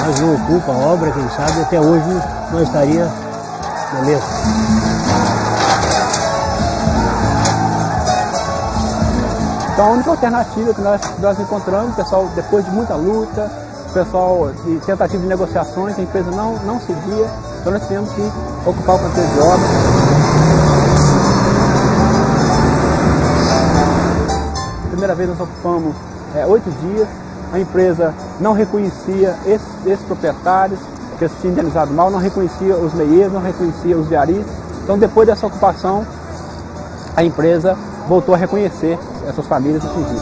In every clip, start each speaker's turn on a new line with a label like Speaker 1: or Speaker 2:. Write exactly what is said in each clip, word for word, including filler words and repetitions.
Speaker 1: Mas não ocupa a obra, quem sabe, até hoje não estaria na mesma.
Speaker 2: Então a única alternativa que nós, nós encontramos, pessoal, depois de muita luta, pessoal de tentativa de negociações, a empresa não, não seguia, então nós tivemos que ocupar o canteiro de obra. Primeira vez nós ocupamos é, oito dias, a empresa não reconhecia esses, esses proprietários, que eles tinham indenizado mal, não reconhecia os meieiros, não reconhecia os diaristas. Então depois dessa ocupação, a empresa voltou a reconhecer essas famílias atingidas.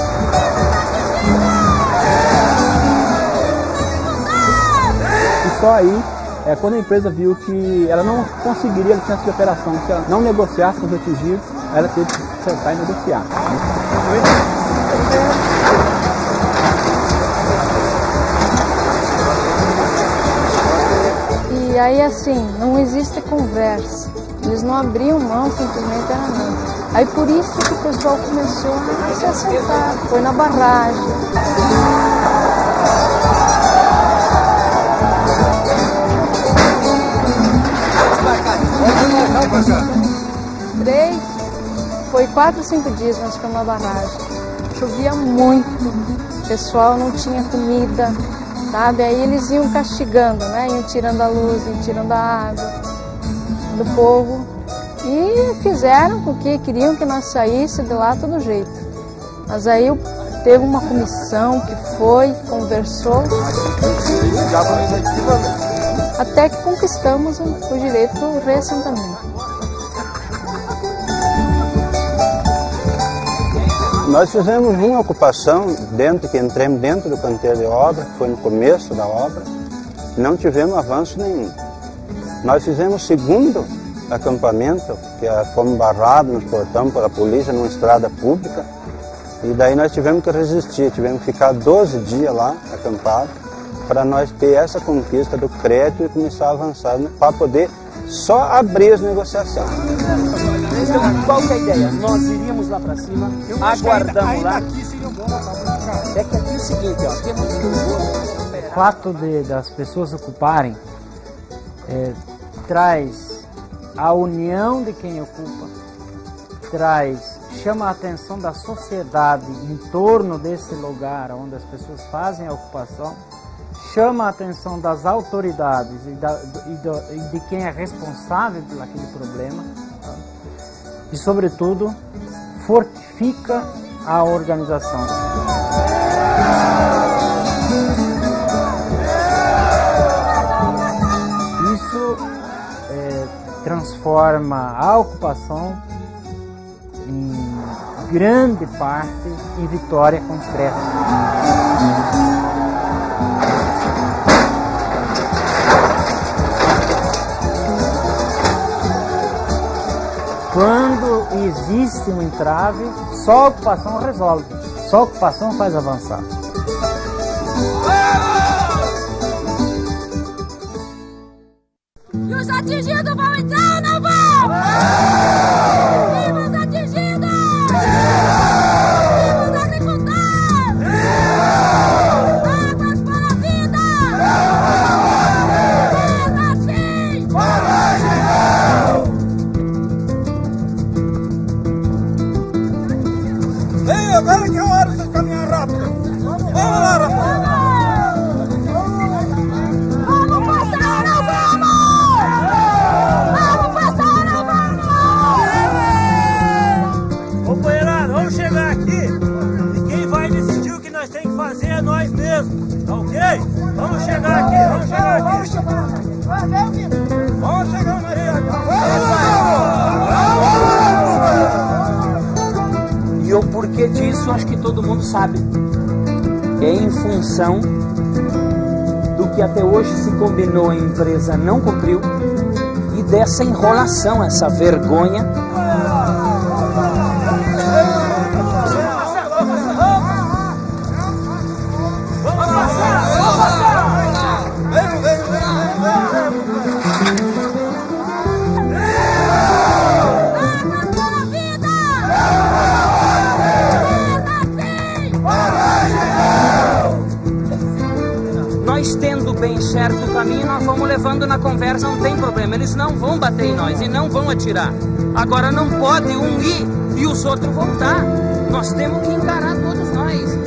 Speaker 2: E só aí, é, quando a empresa viu que ela não conseguiria a licença de operação, se ela não negociasse com os atingidos, ela teve que sentar e negociar.
Speaker 3: E aí assim, não existe conversa. Eles não abriam mão, simplesmente era não. Aí por isso que o pessoal começou a se acertar, foi na barragem. Três, foi quatro, cinco dias nós ficamos na barragem. Chovia muito, o pessoal não tinha comida, sabe? Aí eles iam castigando, né? Iam tirando a luz, iam tirando a água do povo. E fizeram porque queriam que nós saíssemos de lá de todo jeito. Mas aí teve uma comissão que foi, conversou, até que conquistamos o direito do reassentamento.
Speaker 4: Nós fizemos uma ocupação dentro, que entramos dentro do canteiro de obra, que foi no começo da obra, não tivemos avanço nenhum. Nós fizemos o segundo acampamento, que fomos barrados nos portões pela polícia numa estrada pública, e daí nós tivemos que resistir, tivemos que ficar doze dias lá acampados para nós ter essa conquista do crédito e começar a avançar para poder só abrir as negociações.
Speaker 5: Então, qual que é a ideia? Nós iríamos lá para cima, aguardamos lá. É que aqui é o seguinte, ó, temos
Speaker 6: o fato de, das pessoas ocuparem é, traz a união de quem ocupa, traz, chama a atenção da sociedade em torno desse lugar onde as pessoas fazem a ocupação, chama a atenção das autoridades e, da, e, do, e de quem é responsável por aquele problema, tá? E, sobretudo, fortifica a organização. Isso é, transforma a ocupação em grande parte em vitória concreta. Quando existe um entrave, só a ocupação resolve, só a ocupação faz avançar.
Speaker 7: E os atingidos vão entrar ou não vão? Viva os atingidos! Viva os agricultores! Águas para a vida! Terra sim! Barragem não! Ei, agora que é a hora de caminhar rápido! Vamos lá, rapaz!
Speaker 8: É nós mesmos, tá ok? Vamos chegar aqui, vamos chegar aqui. Vamos chegar, vamos chegar, Maria.
Speaker 5: E o porquê disso, acho que todo mundo sabe. É em função do que até hoje se combinou, a empresa não cumpriu, e dessa enrolação, essa vergonha. nós tendo bem certo o caminho, nós vamos levando na conversa, não tem problema. Eles não vão bater em nós e não vão atirar. Agora não pode um ir e os outros voltar. Nós temos que encarar todos nós.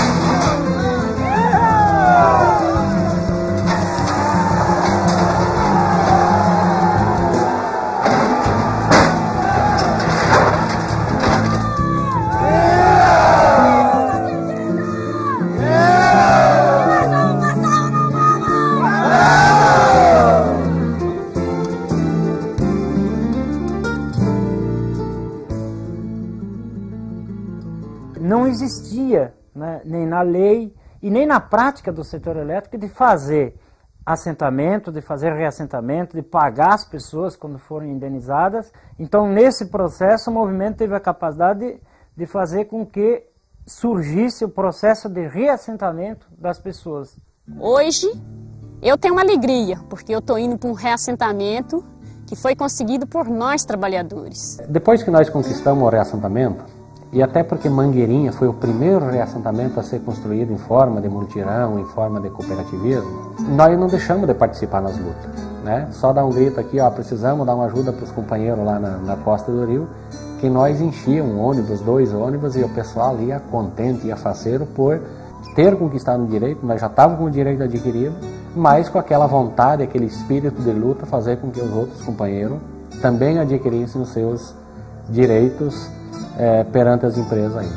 Speaker 6: Não existia, né, nem na lei e nem na prática do setor elétrico de fazer assentamento, de fazer reassentamento, de pagar as pessoas quando foram indenizadas. Então, nesse processo, o movimento teve a capacidade de, de fazer com que surgisse o processo de reassentamento das pessoas.
Speaker 9: Hoje, eu tenho uma alegria, porque eu estou indo para um reassentamento que foi conseguido por nós, trabalhadores.
Speaker 10: Depois que nós conquistamos o reassentamento, e até porque Mangueirinha foi o primeiro reassentamento a ser construído em forma de multirão, em forma de cooperativismo, nós não deixamos de participar nas lutas, né? Só dar um grito aqui, ó, precisamos dar uma ajuda para os companheiros lá na, na costa do rio, que nós enchíamos um ônibus, dois ônibus, e o pessoal ia contente, ia faceiro por ter conquistado o direito. Nós já estávamos com o direito adquirido, mas com aquela vontade, aquele espírito de luta, fazer com que os outros companheiros também adquirissem os seus direitos É, perante as empresas ainda.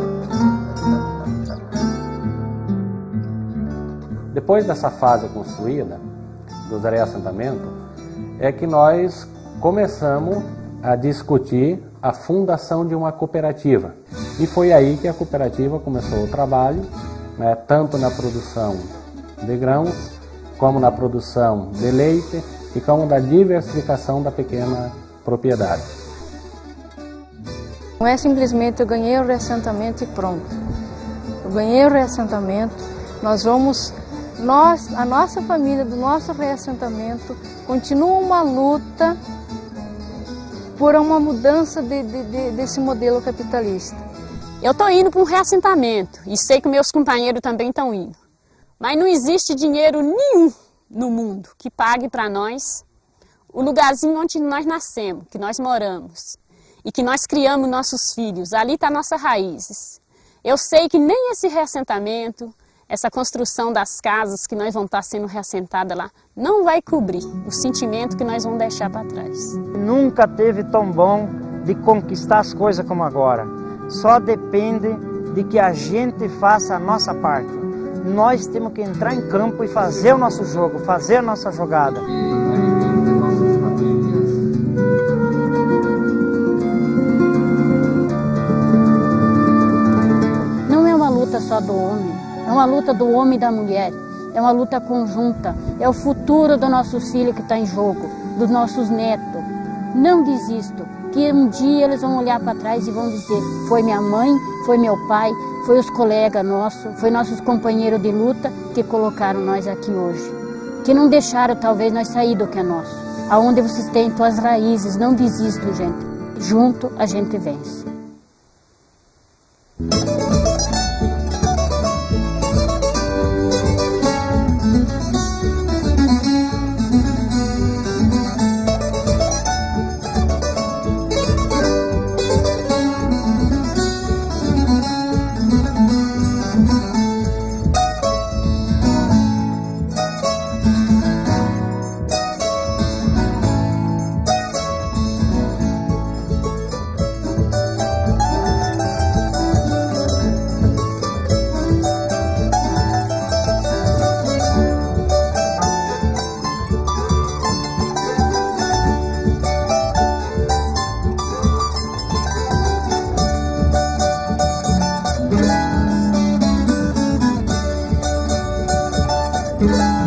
Speaker 10: Depois dessa fase construída, dos reassentamentos, é que nós começamos a discutir a fundação de uma cooperativa. E foi aí que a cooperativa começou o trabalho, né, tanto na produção de grãos, como na produção de leite, e como na diversificação da pequena propriedade.
Speaker 3: Não é simplesmente eu ganhei o reassentamento e pronto. Eu ganhei o reassentamento, nós vamos, nós, a nossa família do nosso reassentamento continua uma luta por uma mudança de, de, de, desse modelo capitalista.
Speaker 9: Eu estou indo para um reassentamento e sei que meus companheiros também estão indo. Mas não existe dinheiro nenhum no mundo que pague para nós o lugarzinho onde nós nascemos, que nós moramos. E que nós criamos nossos filhos, ali está nossas raízes. Eu sei que nem esse reassentamento, essa construção das casas que nós vamos estar sendo reassentadas lá, não vai cobrir o sentimento que nós vamos deixar para trás.
Speaker 6: Nunca teve tão bom de conquistar as coisas como agora. Só depende de que a gente faça a nossa parte. Nós temos que entrar em campo e fazer o nosso jogo, fazer a nossa jogada.
Speaker 9: Só do homem, é uma luta do homem e da mulher, é uma luta conjunta, é o futuro dos nossos filhos que está em jogo, dos nossos netos. Não desisto, que um dia eles vão olhar para trás e vão dizer, foi minha mãe, foi meu pai, foi os colegas nossos, foi nossos companheiros de luta que colocaram nós aqui hoje, que não deixaram talvez nós sair do que é nosso. Aonde vocês têm suas raízes, não desistam, gente, junto a gente vence.
Speaker 3: Thank you.